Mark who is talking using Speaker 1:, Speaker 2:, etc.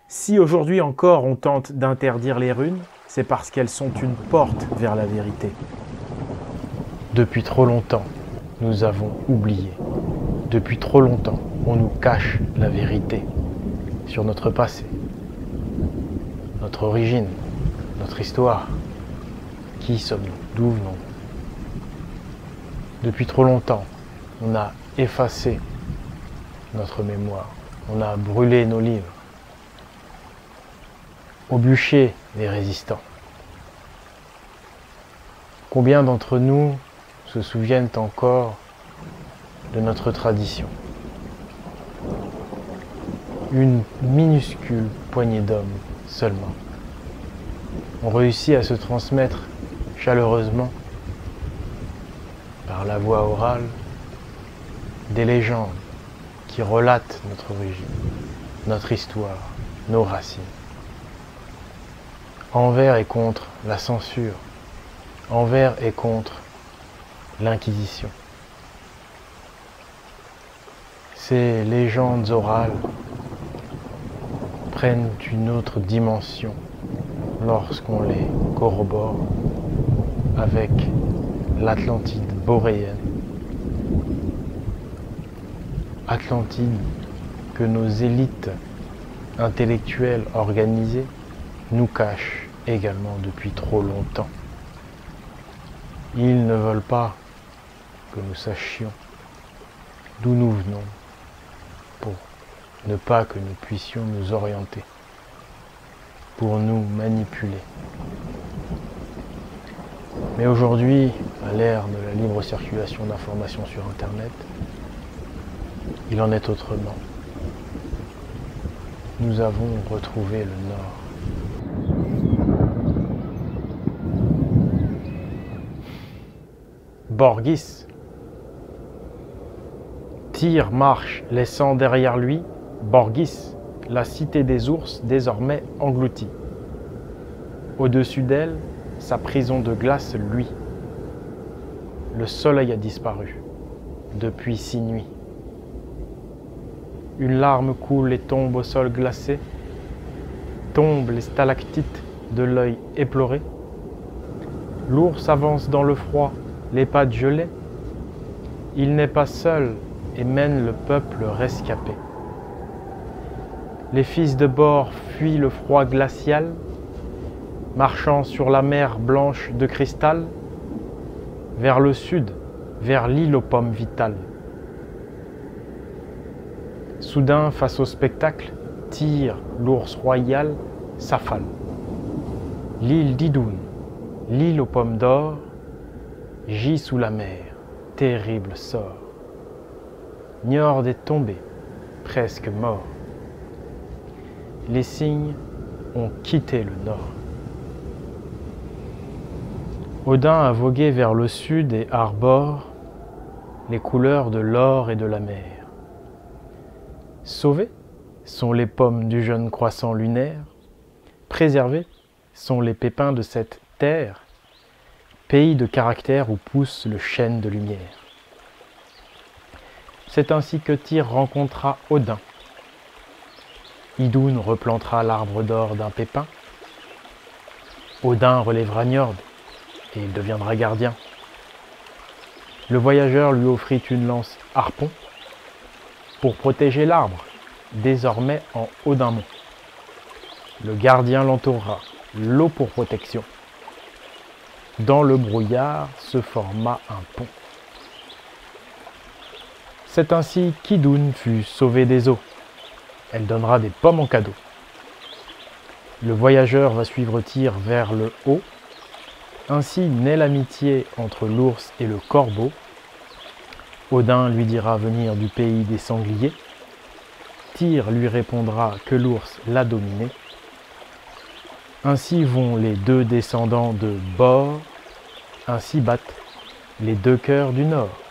Speaker 1: Si aujourd'hui encore on tente d'interdire les runes, c'est parce qu'elles sont une porte vers la vérité. Depuis trop longtemps, nous avons oublié. Depuis trop longtemps, on nous cache la vérité sur notre passé, notre origine, notre histoire. Qui sommes-nous? D'où venons-nous? Depuis trop longtemps, on a effacé notre mémoire, on a brûlé nos livres, au bûcher les résistants. Combien d'entre nous se souviennent encore de notre tradition? Une minuscule poignée d'hommes seulement ont réussi à se transmettre chaleureusement par la voix orale des légendes qui relatent notre origine, notre histoire, nos racines. Envers et contre la censure, envers et contre l'Inquisition. Ces légendes orales prennent une autre dimension lorsqu'on les corrobore avec l'Atlantide boréenne. Atlantide que nos élites intellectuelles organisées nous cachent également depuis trop longtemps. Ils ne veulent pas que nous sachions d'où nous venons pour ne pas que nous puissions nous orienter, pour nous manipuler. Mais aujourd'hui, à l'ère de la libre circulation d'informations sur Internet, il en est autrement. Nous avons retrouvé le Nord. Borgis. Tyr marche, laissant derrière lui Borgis, la cité des ours désormais engloutie. Au-dessus d'elle, sa prison de glace luit. Le soleil a disparu, depuis 6 nuits. Une larme coule et tombe au sol glacé, tombent les stalactites de l'œil éploré. L'ours avance dans le froid, les pattes gelées. Il n'est pas seul et mène le peuple rescapé. Les fils de Bor fuient le froid glacial, marchant sur la mer blanche de cristal, vers le sud, vers l'île aux pommes vitales. Soudain, face au spectacle, Tyr, l'ours royal, s'affale. L'île d'Idun, l'île aux pommes d'or, gît sous la mer, terrible sort. Njord est tombé, presque mort. Les cygnes ont quitté le nord. Odin a vogué vers le sud et arbore les couleurs de l'or et de la mer. Sauvées sont les pommes du jeune croissant lunaire, préservés sont les pépins de cette terre, pays de caractère où pousse le chêne de lumière. C'est ainsi que Tyr rencontra Odin. Idun replantera l'arbre d'or d'un pépin. Odin relèvera Njord et il deviendra gardien. Le voyageur lui offrit une lance harpon pour protéger l'arbre, désormais en haut d'un mont. Le gardien l'entourera, l'eau pour protection. Dans le brouillard se forma un pont. C'est ainsi qu'Idun fut sauvée des eaux. Elle donnera des pommes en cadeau. Le voyageur va suivre Tyr vers le haut. Ainsi naît l'amitié entre l'ours et le corbeau. Odin lui dira venir du pays des sangliers. Tyr lui répondra que l'ours l'a dominé. Ainsi vont les deux descendants de Bor. Ainsi battent les deux cœurs du Nord.